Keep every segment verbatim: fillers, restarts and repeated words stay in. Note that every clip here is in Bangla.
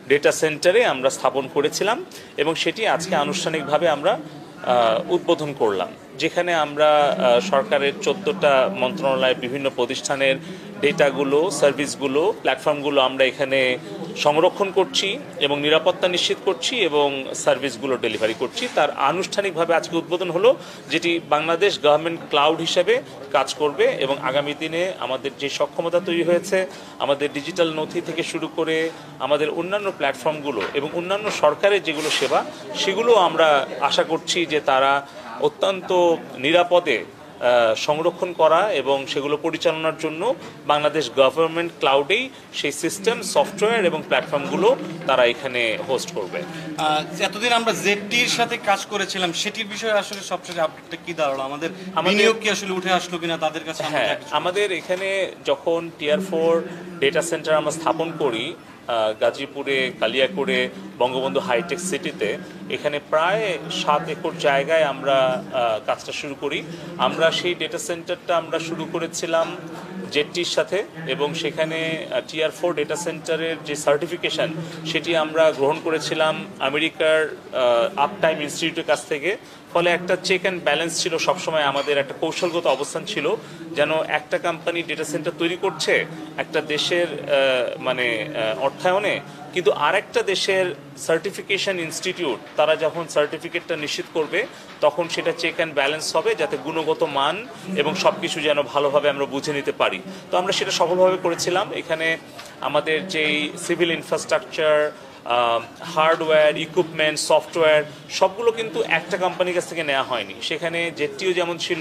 ডেটা সেন্টারে আমরা স্থাপন করেছিলাম এবং সেটি আজকে আনুষ্ঠানিকভাবে আমরা উদ্বোধন করলাম, যেখানে আমরা সরকারের চোদ্দোটা মন্ত্রণালয়ের বিভিন্ন প্রতিষ্ঠানের ডেটাগুলো, সার্ভিসগুলো, প্ল্যাটফর্মগুলো আমরা এখানে সংরক্ষণ করছি এবং নিরাপত্তা নিশ্চিত করছি এবং সার্ভিসগুলো ডেলিভারি করছি। তার আনুষ্ঠানিকভাবে আজকে উদ্বোধন হলো, যেটি বাংলাদেশ গভর্নমেন্ট ক্লাউড হিসেবে কাজ করবে এবং আগামী দিনে আমাদের যে সক্ষমতা তৈরি হয়েছে, আমাদের ডিজিটাল নথি থেকে শুরু করে আমাদের অন্যান্য প্ল্যাটফর্মগুলো এবং অন্যান্য সরকারের যেগুলো সেবা, সেগুলো আমরা আশা করছি যে তারা অত্যন্ত নিরাপদে সংরক্ষণ করা এবং সেগুলো পরিচালনার জন্য বাংলাদেশ গভর্নমেন্ট ক্লাউডেই সেই সিস্টেম, সফটওয়্যার এবং প্ল্যাটফর্মগুলো তারা এখানে হোস্ট করবে। এতদিন আমরা জেডটির সাথে কাজ করেছিলাম, সেটির বিষয়ে আসলে সবচেয়ে আপডেটটা কি দাঁড়ালো? আমাদের বিনিয়োগ কি আসলে উঠে আসলো কিনা তাদের কাছে? হ্যাঁ, আমাদের এখানে যখন টিয়ার ফোর ডেটা সেন্টার আমরা স্থাপন করি গাজীপুরে, কালিয়াকৈরে, বঙ্গবন্ধু হাইটেক সিটিতে, এখানে প্রায় সাত একর জায়গায় আমরা কাজটা শুরু করি। আমরা সেই ডেটা সেন্টারটা আমরা শুরু করেছিলাম জেডটির সাথে এবং সেখানে টিয়ার ফোর ডেটা সেন্টারের যে সার্টিফিকেশন সেটি আমরা গ্রহণ করেছিলাম আমেরিকার আপ টাইম ইনস্টিটিউটের কাছ থেকে। ফলে একটা চেক অ্যান্ড ব্যালেন্স ছিল, সবসময় আমাদের একটা কৌশলগত অবস্থান ছিল যেন একটা কোম্পানি ডেটা সেন্টার তৈরি করছে একটা দেশের মানে অর্থায়নে, কিন্তু আরেকটা দেশের সার্টিফিকেশন ইনস্টিটিউট তারা যখন সার্টিফিকেটটা নিশ্চিত করবে তখন সেটা চেক অ্যান্ড ব্যালেন্স হবে, যাতে গুণগত মান এবং সব কিছু যেন ভালোভাবে আমরা বুঝে নিতে পারি। তো আমরা সেটা সফলভাবে করেছিলাম। এখানে আমাদের যেই civil infrastructure, hardware, equipment, software সবগুলো কিন্তু একটা কোম্পানির কাছ থেকে নেওয়া হয়নি। সেখানে জেডটিও যেমন ছিল,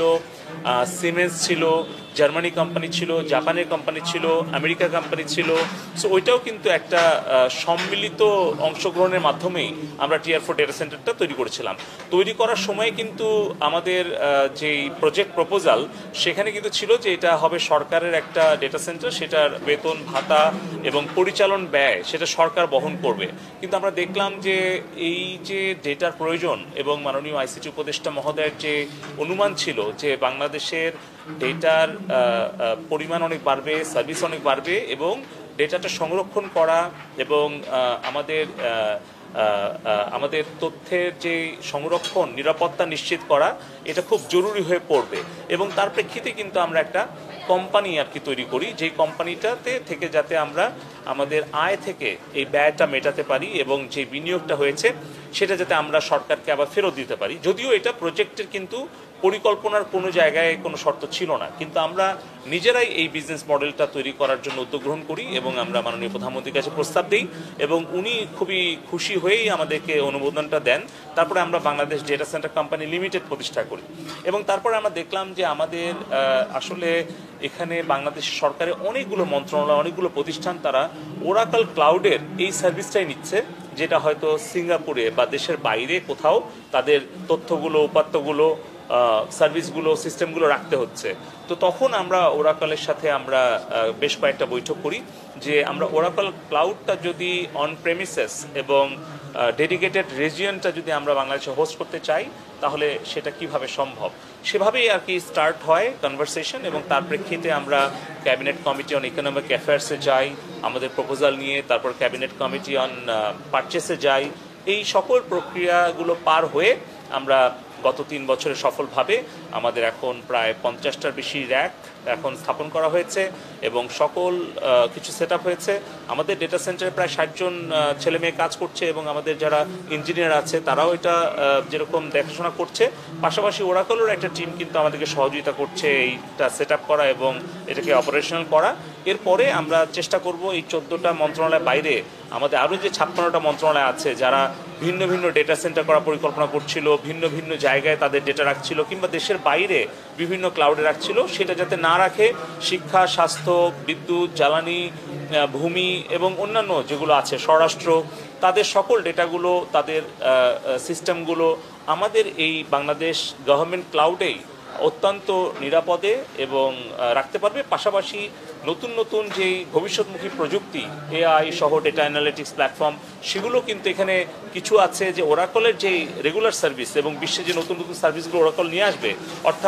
সিমেন্স ছিল, জার্মানি কোম্পানি ছিল, জাপানের কোম্পানি ছিল, আমেরিকা কোম্পানি ছিল। সো ওইটাও কিন্তু একটা সম্মিলিত অংশগ্রহণের মাধ্যমেই আমরা টিয়ার ফোর ডেটা সেন্টারটা তৈরি করেছিলাম। তৈরি করার সময় কিন্তু আমাদের যেই প্রজেক্ট প্রপোজাল সেখানে কিন্তু ছিল যে এটা হবে সরকারের একটা ডেটা সেন্টার, সেটার বেতন ভাতা এবং পরিচালন ব্যয় সেটা সরকার বহন করবে। কিন্তু আমরা দেখলাম যে এই যে ডেটার প্রয়োজন এবং মাননীয় আইসিটি উপদেষ্টা মহোদয়ের যে অনুমান ছিল যে বাংলাদেশের ডেটার পরিমাণ অনেক বাড়বে, সার্ভিস অনেক বাড়বে এবং ডেটাটা সংরক্ষণ করা এবং আমাদের আমাদের তথ্যের যে সংরক্ষণ, নিরাপত্তা নিশ্চিত করা, এটা খুব জরুরি হয়ে পড়বে। এবং তার প্রেক্ষিতে কিন্তু আমরা একটা কোম্পানি আর কি তৈরি করি, যেই কোম্পানিটাতে থেকে যাতে আমরা আমাদের আয় থেকে এই ব্যয়টা মেটাতে পারি এবং যে বিনিয়োগটা হয়েছে সেটা যাতে আমরা সরকারকে আবার ফেরত দিতে পারি। যদিও এটা প্রজেক্টের কিন্তু পরিকল্পনার কোনো জায়গায় কোনো শর্ত ছিল না, কিন্তু আমরা নিজেরাই এই বিজনেস মডেলটা তৈরি করার জন্য উদ্যোগ গ্রহণ করি এবং আমরা মাননীয় প্রধানমন্ত্রীর কাছে প্রস্তাব দিই এবং উনি খুবই খুশি হয়েই আমাদেরকে অনুমোদনটা দেন। তারপরে আমরা Bangladesh data center company limited প্রতিষ্ঠা করি এবং তারপরে আমরা দেখলাম যে আমাদের আসলে এখানে বাংলাদেশ সরকারের অনেকগুলো মন্ত্রণালয়, অনেকগুলো প্রতিষ্ঠান তারা ওরাকল ক্লাউডের এই সার্ভিসটাই নিচ্ছে, যেটা হয়তো সিঙ্গাপুরে বা দেশের বাইরে কোথাও তাদের তথ্যগুলো, উপাত্তগুলো, সার্ভিসগুলো, সিস্টেমগুলো রাখতে হচ্ছে। তো তখন আমরা ওরাকলের সাথে আমরা বেশ কয়েকটা বৈঠক করি যে আমরা ওরাকল ক্লাউডটা যদি অন প্রেমিসেস এবং ডেডিকেটেড রিজিয়নটা যদি আমরা বাংলাদেশে হোস্ট করতে চাই তাহলে সেটা কিভাবে সম্ভব, সেভাবেই আর কি স্টার্ট হয় কনভারসেশন। এবং তার প্রেক্ষিতে আমরা ক্যাবিনেট কমিটি অন ইকোনমিক অ্যাফেয়ার্সে যাই আমাদের প্রপোজাল নিয়ে, তারপর ক্যাবিনেট কমিটি অন পারচেসে যাই। এই সকল প্রক্রিয়াগুলো পার হয়ে আমরা গত তিন বছরে সফলভাবে আমাদের এখন প্রায় পঞ্চাশটার বেশি র্যাক এখন স্থাপন করা হয়েছে এবং সকল কিছু সেট আপ হয়েছে। আমাদের ডেটা সেন্টারে প্রায় ষাটজন ছেলে মেয়ে কাজ করছে এবং আমাদের যারা ইঞ্জিনিয়ার আছে তারাও এটা যেরকম দেখাশোনা করছে, পাশাপাশি ওরাকলের একটা টিম কিন্তু আমাদেরকে সহযোগিতা করছে এইটা সেট আপ করা এবং এটাকে অপারেশনাল করা। এরপরে আমরা চেষ্টা করব এই চোদ্দোটা মন্ত্রণালয়ের বাইরে আমাদের আরও যে ছাপ্পান্নটা মন্ত্রণালয় আছে যারা ভিন্ন ভিন্ন ডেটা সেন্টার করার পরিকল্পনা করছিল, ভিন্ন ভিন্ন জায়গায় তাদের ডেটা রাখছিল কিংবা দেশের বাইরে বিভিন্ন ক্লাউডে রাখছিল, সেটা যাতে না রাখে শিক্ষা, স্বাস্থ্য, বিদ্যুৎ, জ্বালানি, ভূমি এবং অন্যান্য যেগুলো আছে, স্বরাষ্ট্র, তাদের সকল ডেটাগুলো, তাদের সিস্টেমগুলো আমাদের এই বাংলাদেশ গভর্নমেন্ট ক্লাউডেই অত্যন্ত নিরাপদে এবং রাখতে পারবে। পাশাপাশি নতুন নতুন যেই ভবিষ্যৎমুখী প্রযুক্তি, এআই সহ ডেটা অ্যানালিটিক্স প্ল্যাটফর্ম, সেগুলো কিন্তু এখানে কিছু আছে যে ওরাকলের যেই রেগুলার সার্ভিস এবং বিশ্বে যে নতুন নতুন সার্ভিসগুলো ওরাকল নিয়ে আসবে, অর্থাৎ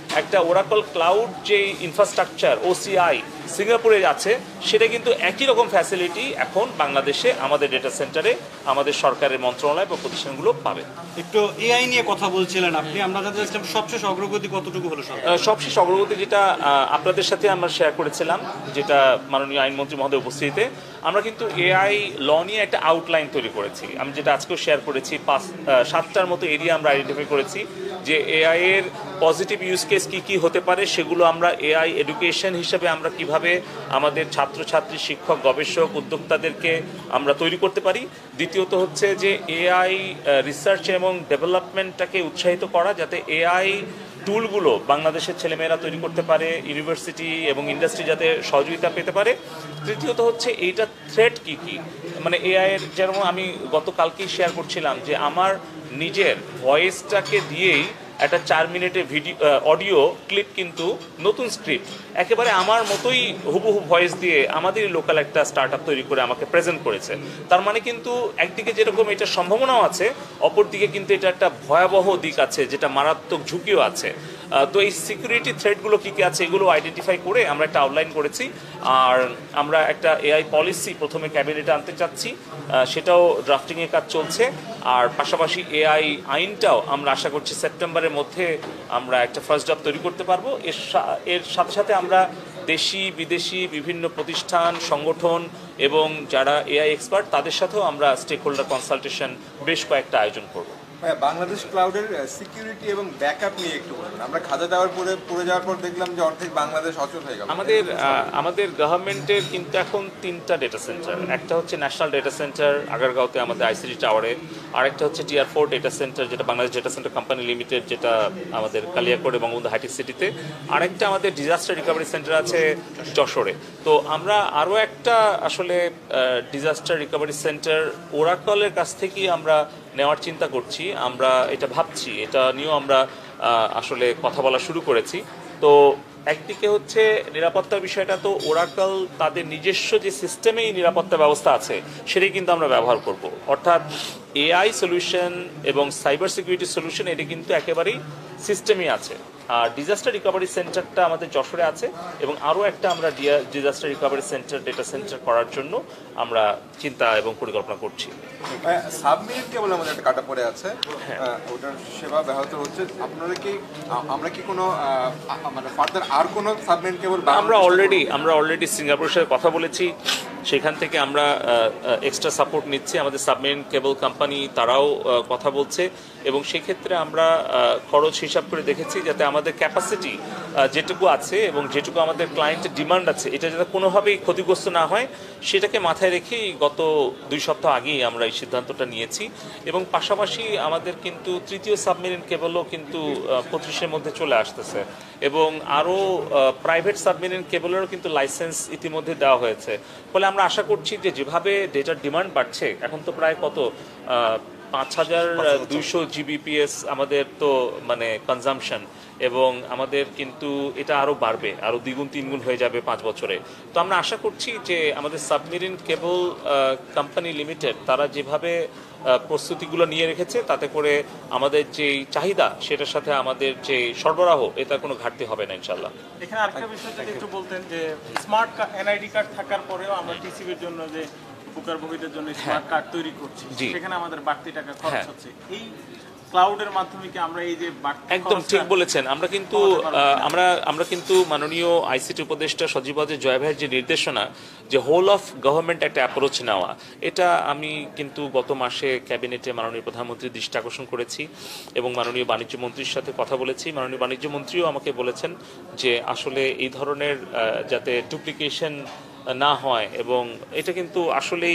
একটা ওরাকল ক্লাউড যে ইনফ্রাস্ট্রাকচার ওসিআই সিঙ্গাপুরে আছে, সেটা কিন্তু একই রকম ফ্যাসিলিটি এখন বাংলাদেশে আমাদের ডেটা সেন্টারে আমাদের সরকারের মন্ত্রণালয় বা প্রতিষ্ঠানগুলো পাবে। একটু এআই নিয়ে কথা বলছিলেন আপনি, আমরা জানতে চাইছিলাম সবশেষ অগ্রগতি কতটুকু হলো সরকার? আহ, সবশেষ অগ্রগতি যেটা আহ, আপনাদের সাথে আমরা শেয়ার করেছিলাম, যেটা মাননীয় আইনমন্ত্রী মহোদয় উপস্থিতিতে, আমরা কিন্তু এআই ল নিয়ে একটা আউটলাইন তৈরি করেছি। আমি যেটা আজকেও শেয়ার করেছি, পাঁচ আহ, সাতটার মতো এরিয়া আমরা আইডেন্টিফাই করেছি যে এআই এর পজিটিভ ইউজ কেস কী কী হতে পারে, সেগুলো আমরা এআই এডুকেশন হিসেবে আমরা কিভাবে আমাদের ছাত্রছাত্রী, শিক্ষক, গবেষক, উদ্যোক্তাদেরকে আমরা তৈরি করতে পারি। দ্বিতীয়ত হচ্ছে যে এআই রিসার্চ এবং ডেভেলপমেন্টটাকে উৎসাহিত করা, যাতে এআই টুলগুলো বাংলাদেশের ছেলেমেয়েরা তৈরি করতে পারে, ইউনিভার্সিটি এবং ইন্ডাস্ট্রি যাতে সহযোগিতা পেতে পারে। তৃতীয়ত হচ্ছে এইটা থ্রেট কী কী, মানে এআই এর যেমন আমি গতকালকেই শেয়ার করছিলাম যে আমার নিজের ভয়েসটাকে দিয়েই একটা চার মিনিটের ভিডিও অডিও ক্লিপ কিন্তু নতুন স্ক্রিপ্ট একেবারে আমার মতোই হুবহু ভয়েস দিয়ে আমাদের লোকাল একটা স্টার্ট আপ তৈরি করে আমাকে প্রেজেন্ট করেছে। তার মানে কিন্তু একদিকে যেরকম এটা সম্ভাবনাও আছে, অপরদিকে কিন্তু এটা একটা ভয়াবহ দিক আছে, যেটা মারাত্মক ঝুঁকিও আছে। তো এই সিকিউরিটি থ্রেটগুলো কী কী আছে এগুলো আইডেন্টিফাই করে আমরা একটা আউটলাইন করেছি। আর আমরা একটা এআই পলিসি প্রথমে ক্যাবিনেটে আনতে চাচ্ছি, সেটাও ড্রাফটিংয়ের কাজ চলছে। আর পাশাপাশি এআই আইনটাও আমরা আশা করছি সেপ্টেম্বরের মধ্যে আমরা একটা ফার্স্ট ড্রাফট তৈরি করতে পারবো। এর এর সাথে সাথে আমরা দেশি বিদেশি বিভিন্ন প্রতিষ্ঠান, সংগঠন এবং যারা এআই এক্সপার্ট তাদের সাথেও আমরা স্টেক হোল্ডার কনসালটেশন বেশ কয়েকটা আয়োজন করব। বাংলাদেশ ক্লাউডের সিকিউরিটি এবং ব্যাকআপ নিয়ে একটু বলুন। আমরা খাজা দেওয়ার পরে পড়ে যাওয়ার পর দেখলাম যে অর্ধেক বাংলাদেশ অচল হয়ে গেল। আমাদের আমাদের গভর্নমেন্টের কিন্তু এখন তিনটা ডেটা সেন্টার, একটা হচ্ছে ন্যাশনাল ডেটা সেন্টার আগারগাঁওতে আমাদের আইসিটি টাওয়ারে, আরেকটা হচ্ছে টিআর ফোর ডেটা সেন্টার যেটা Bangladesh data center company limited যেটা আমাদের কালিয়াকৈর বঙ্গবন্ধু হাইটেক সিটিতে, আরেকটা আমাদের ডিজাস্টার রিকভারি সেন্টার আছে যশোরে। তো আমরা আরও একটা আসলে ডিজাস্টার রিকভারি সেন্টার ওরাকলের কাছ থেকেই আমরা নেওয়ার চিন্তা করছি, আমরা এটা ভাবছি, এটা নিয়েও আমরা আসলে কথা বলা শুরু করেছি। তো একদিকে হচ্ছে নিরাপত্তার বিষয়টা, তো ওরাকল তাদের নিজস্ব যে সিস্টেমেই নিরাপত্তা ব্যবস্থা আছে সেটাই কিন্তু আমরা ব্যবহার করব, অর্থাৎ এআই সলিউশন এবং সাইবার সিকিউরিটি সলিউশন এটা কিন্তু একেবারেই সিস্টেমই আছে। আর ডিজাস্টার রিকভারি সেন্টারটা আমাদের যশোরে আছে এবং আরও একটা আমরা disaster recovery center data center করার জন্য আমরা চিন্তা এবং পরিকল্পনা করছি। সাবমেরিন কেবল আমাদের একটা কাটা পড়ে আছে, ওটার সেবা ব্যাহত হচ্ছে। আপনারা কি আমরা কি কোনো মানে ফার্দার আর কোনো সাবমেরিন কেবল? আমরা অলরেডি আমরা অলরেডি সিঙ্গাপুরের সাথে কথা বলেছি, সেখান থেকে আমরা এক্সট্রা সাপোর্ট নিচ্ছি। আমাদের সাবমেরিন কেবল কোম্পানি তারাও কথা বলছে এবং সেক্ষেত্রে আমরা খরচ হিসাব করে দেখেছি যাতে আমাদের ক্যাপাসিটি যেটুকু আছে এবং যেটুকু আমাদের ক্লায়েন্টের ডিমান্ড আছে এটা যাতে কোনোভাবেই ক্ষতিগ্রস্ত না হয় সেটাকে মাথায় রেখেই গত দুই সপ্তাহ আগেই আমরা এই সিদ্ধান্তটা নিয়েছি। এবং পাশাপাশি আমাদের কিন্তু তৃতীয় সাবমেরিন কেবলও কিন্তু পঁচিশের মধ্যে চলে আসতেছে এবং আরও প্রাইভেট সাবমেরিন কেবলেরও কিন্তু লাইসেন্স ইতিমধ্যে দেওয়া হয়েছে। ফলে আমরা আশা করছি যে যেভাবে ডেটার ডিমান্ড বাড়ছে, এখন তো প্রায় কত পাঁচ হাজার দুইশো জিবিপিএস আমাদের তো মানে কনজামশন, এবং আমাদের কিন্তু এটা আরও বাড়বে, আরও দ্বিগুণ তিনগুণ হয়ে যাবে পাঁচ বছরে। তো আমরা আশা করছি যে আমাদের সাবমেরিন কেবল কোম্পানি লিমিটেড তারা যেভাবে প্রস্তুতিগুলো নিয়ে রেখেছে তাতে করে আমাদের যে চাহিদা সেটার সাথে আমাদের যে সরবরাহ এটা কোনো ঘাটতি হবে না ইনশাল্লাহ। এখানে আরেকটা বিষয় যদি একটু বলতেন যে স্মার্ট এনআইডি কার্ড থাকার পরেও আমরা টিসিবির জন্য যে ভোক্তাভোগীদের জন্য স্মার্ট কার্ড তৈরি করছি, সেখানে আমাদের বাড়তি টাকা খরচ হচ্ছে। এই ক্লাউডের মাধ্যমে কি আমরা এই যে একদম ঠিক বলেছেন, আমরা কিন্তু আমরা আমরা কিন্তু মাননীয় আইসিটি উপদেষ্টা সজীব ওয়াজেদ জয় ভাইয়ের যে নির্দেশনা যে হোল অফ গভর্নমেন্ট একটা অ্যাপ্রোচ নেওয়া, এটা আমি কিন্তু গত মাসে ক্যাবিনেটে মাননীয় প্রধানমন্ত্রীর দৃষ্টি আকর্ষণ করেছি এবং মাননীয় বাণিজ্য মন্ত্রীর সাথে কথা বলেছি। মাননীয় বাণিজ্য মন্ত্রীও আমাকে বলেছেন যে আসলে এই ধরনের যাতে ডুপ্লিকেশন না হয় এবং এটা কিন্তু আসলেই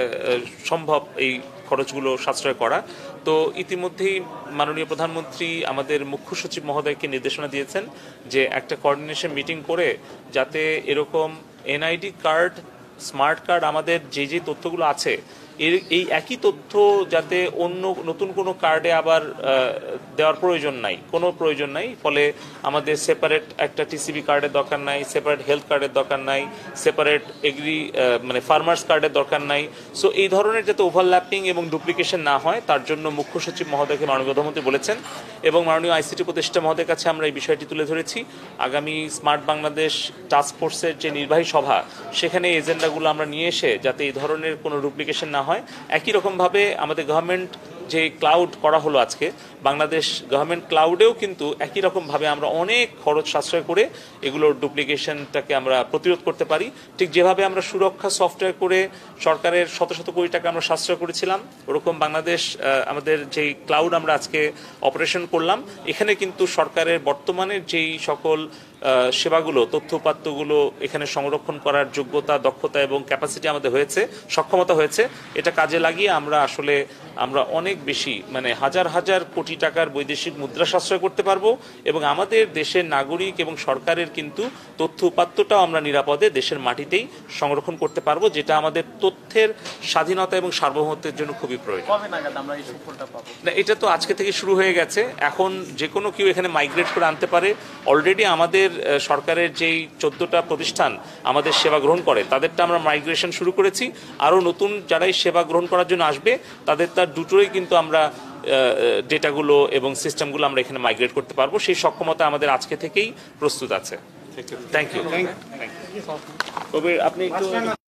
সম্ভব এই খরচগুলো সাশ্রয় করা। তো ইতিমধ্যেই মাননীয় প্রধানমন্ত্রী আমাদের মুখ্য সচিব মহোদয়কে নির্দেশনা দিয়েছেন যে একটা কোঅর্ডিনেশন মিটিং করে যাতে এরকম এনআইডি কার্ড, স্মার্ট কার্ড, আমাদের যে যে তথ্যগুলো আছে এর এই একই তথ্য যাতে অন্য নতুন কোনো কার্ডে আবার দেওয়ার প্রয়োজন নাই, কোনো প্রয়োজন নাই। ফলে আমাদের সেপারেট একটা টিসিবি কার্ডের দরকার নাই, সেপারেট হেলথ কার্ডের দরকার নাই, সেপারেট এগ্রি মানে ফার্মার্স কার্ডের দরকার নাই। সো এই ধরনের যাতে ওভারল্যাপিং এবং ডুপ্লিকেশন না হয় তার জন্য মুখ্য সচিব মহোদয়কে মাননীয় প্রধানমন্ত্রী বলেছেন এবং মাননীয় আইসিটি উপদেষ্টা মহোদয়ের কাছে আমরা এই বিষয়টি তুলে ধরেছি। আগামী স্মার্ট বাংলাদেশ টাস্ক ফোর্সের যে নির্বাহী সভা, সেখানে এজেন্ডাগুলো আমরা নিয়ে এসে যাতে এই ধরনের কোনো ডুপ্লিকেশন না হয়। একই রকমভাবে আমাদের গভর্নমেন্ট যে ক্লাউড করা হলো আজকে, বাংলাদেশ গভর্নমেন্ট ক্লাউডেও কিন্তু একই রকমভাবে আমরা অনেক খরচ সাশ্রয় করে এগুলোর ডুপ্লিকেশনটাকে আমরা প্রতিরোধ করতে পারি। ঠিক যেভাবে আমরা সুরক্ষা সফটওয়্যার করে সরকারের শত শত কোটি টাকা আমরা সাশ্রয় করেছিলাম, ওরকম বাংলাদেশ আমাদের যেই ক্লাউড আমরা আজকে অপারেশন করলাম, এখানে কিন্তু সরকারের বর্তমানের যেই সকল সেবাগুলো, তথ্য উপাত্তগুলো এখানে সংরক্ষণ করার যোগ্যতা, দক্ষতা এবং ক্যাপাসিটি আমাদের হয়েছে, সক্ষমতা হয়েছে। এটা কাজে লাগিয়ে আমরা আসলে আমরা অনেক বেশি মানে হাজার হাজার কোটি টাকার বৈদেশিক মুদ্রা সাশ্রয় করতে পারবো এবং আমাদের দেশের নাগরিক এবং সরকারের কিন্তু তথ্য উপাত্তটাও আমরা নিরাপদে দেশের মাটিতেই সংরক্ষণ করতে পারবো, যেটা আমাদের তথ্যের স্বাধীনতা এবং সার্বভৌমত্বের জন্য খুবই প্রয়োজন। কবে নাগাদ আমরা এই সুফলটা পাবো? না, এটা তো আজকে থেকে শুরু হয়ে গেছে। এখন যে কোনো কেউ এখানে মাইগ্রেট করে আনতে পারে। অলরেডি আমাদের সরকারের যেই চোদ্দটা প্রতিষ্ঠান আমাদের সেবা গ্রহণ করে তাদেরটা আমরা মাইগ্রেশন শুরু করেছি। আরও নতুন যারাই সেবা গ্রহণ করার জন্য আসবে তাদের তার দুটোই কিন্তু আমরা ডেটাগুলো এবং সিস্টেমগুলো আমরা এখানে মাইগ্রেট করতে পারবো। সেই সক্ষমতা আমাদের আজকে থেকেই প্রস্তুত আছে। Thank you. কবির, আপনি একটু